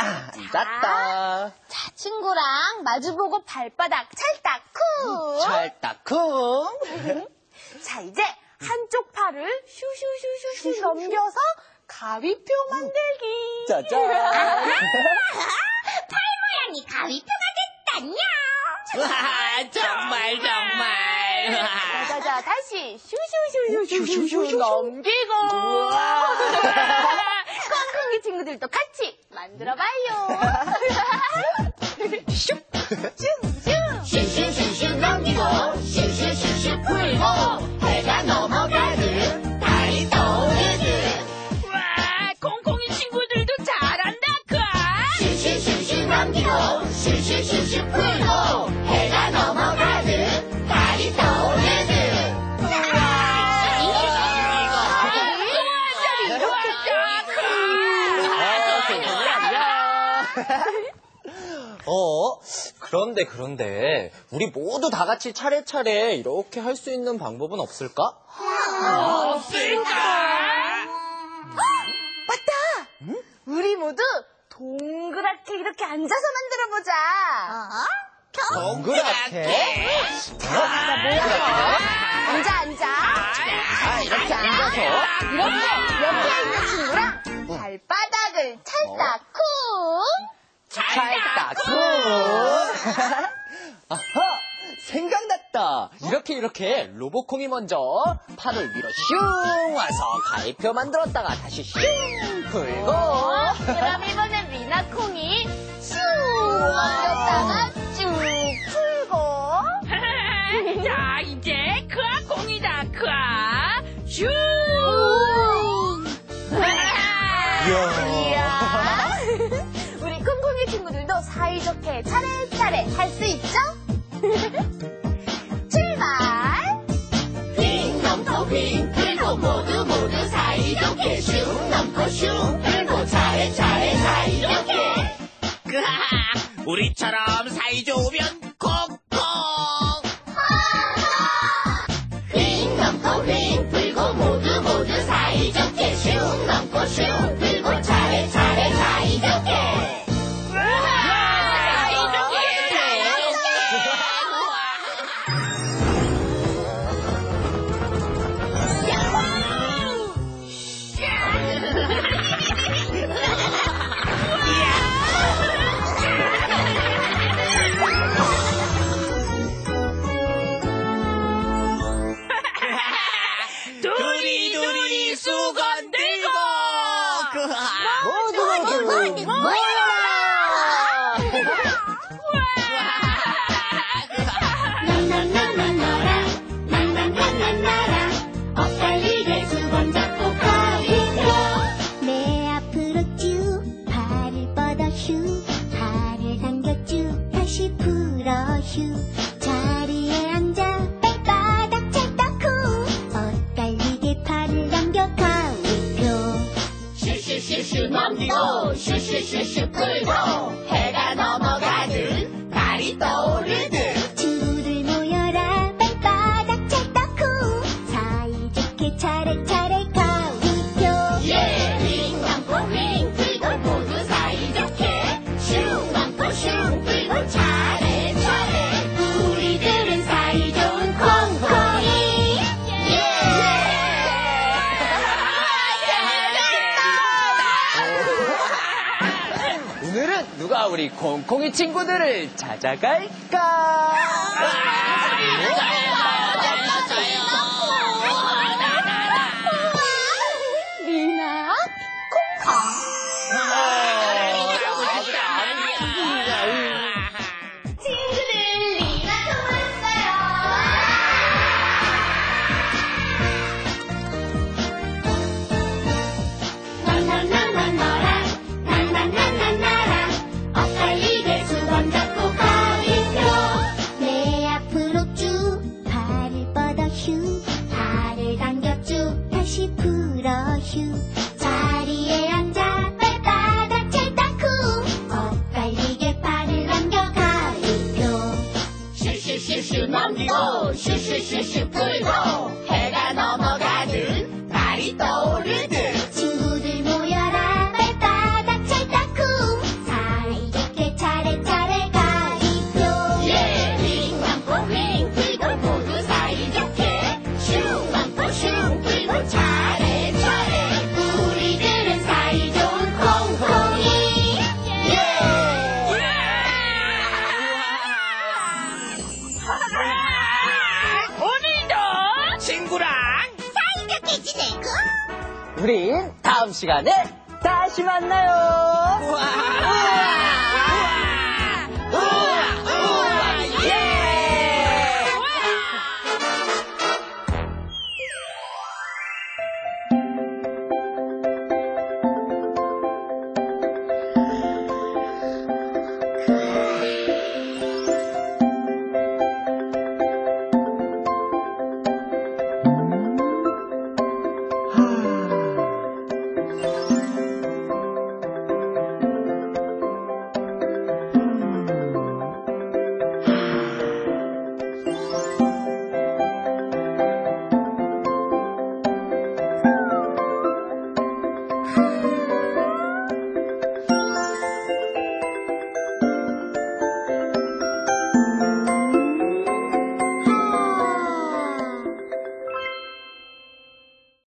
앉았다. 자, 친구랑 마주보고 발바닥 찰딱쿵. 찰딱쿵. 자, 이제 한쪽 팔을 슈슈슈슈슈 넘겨서 가위표 만들기. 짜잔. 팔 모양이 가위표가 됐다냐. 정말. 자, 다시 슈슈슈슈슈 넘기고. 콩콩이 친구들도 같이 만들어봐요. 슈슈슈슈 넘기고 슈슈슈슈 풀고 해가 넘어가듯 달이 떠오르듯. 와, 콩콩이 친구들도 잘한다, 슈슈슈슈 넘기고 슈슈슈슈 풀고 해가 넘어가듯 달이 떠오르듯. 그런데 우리 모두 다 같이 차례차례 이렇게 할 수 있는 방법은 없을까? 없을까? 맞다! 우리 모두 동그랗게 이렇게 앉아서 만들어보자. 동그랗게? 자, 모여서 앉아. 이렇게 앉아서. 이렇게 옆에 있는 친구랑 발바닥을 찰딱쿵. 찰딱쿵. 아하! 생각났다. 이렇게 로봇콩이 먼저 팔을 위로 슝 와서 가위표 만들었다가 다시 슝 풀고. 그럼 이번엔 미나콩이 슝 만들었다가 쭉 풀고. 자, 이제 콩이다, 슝! 이야. 우리 콩콩이 친구들도 사이좋게 차례차례 할 수 있죠? 출발! 빙 넘고 빙 풀고 모두 사이좋게 슝 넘고 슝 풀고 차례차례 사이좋게. 우리처럼 사이좋으면 콩콩! 빙 넘고 빙 풀고 모두 사이좋게 슝 넘고 슝 풀고 차례차례 사이좋게. 두리두리 수건 들고! 나나나나나라 엇갈리게 수건 잡고 가위표. 내 앞으로 쭉 팔을 뻗어 슈 팔을 당겨 쭉 다시 풀어 슈 자리에 앉아 발바닥 찰딱쿵 엇갈리게 팔을 넘겨 가위표. 슈슈슈슈 넘기고 슈슈슈슈 풀고 해가 넘어가듯 달이 떠오르듯. 친구들 모여라 발바닥 찰딱쿵 사이좋게 차례차례 가위표. 빙 넘고 빙 풀고 모두 사이좋게 슝 넘고 슝 풀고 차례차례 우리들은 사이좋은 콩콩이. 오늘은 누가 우리 콩콩이 친구들을 찾아갈까? 미나, 친구들, 미나콩 왔어요. 나나나나나라 엇갈리게 수건 잡고 가위표. 내 앞으로 쭉 다음 시간에 다시 만나요. 와.